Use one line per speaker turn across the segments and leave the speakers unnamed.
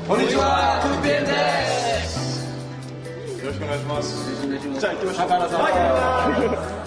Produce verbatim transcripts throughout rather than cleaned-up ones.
こんにちは、クーペンです。よろしくお願いします。じゃあ行ってみましょう。高原さん。はい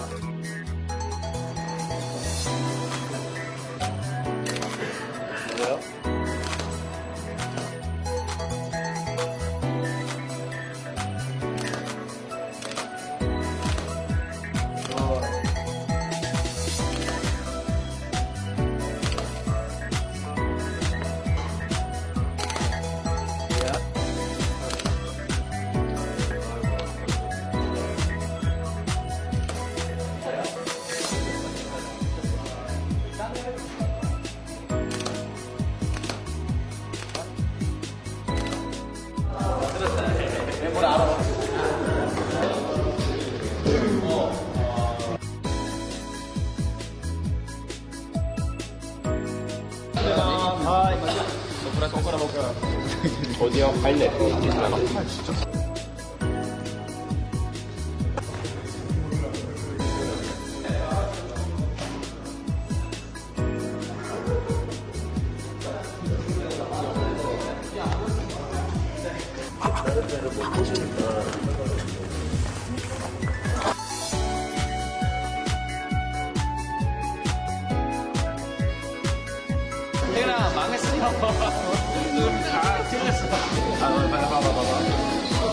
ここから僕はオーディオ入んないといけないの。테라 망했어요. 아, 틀렸어. 아, 봐봐, 봐봐, 봐봐.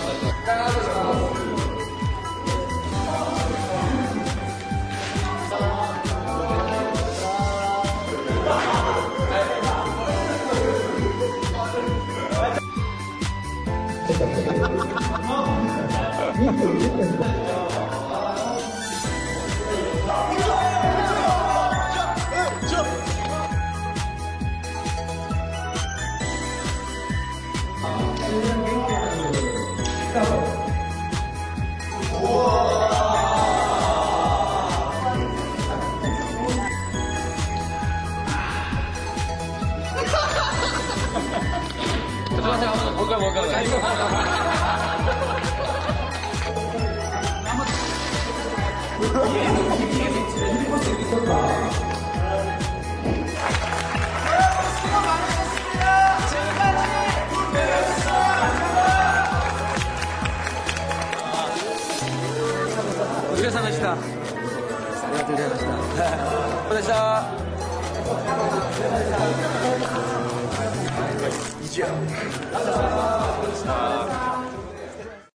뭘까 뭘까 우리가 상하시다. 우리가 들려하시다. 고생하셨다. 이제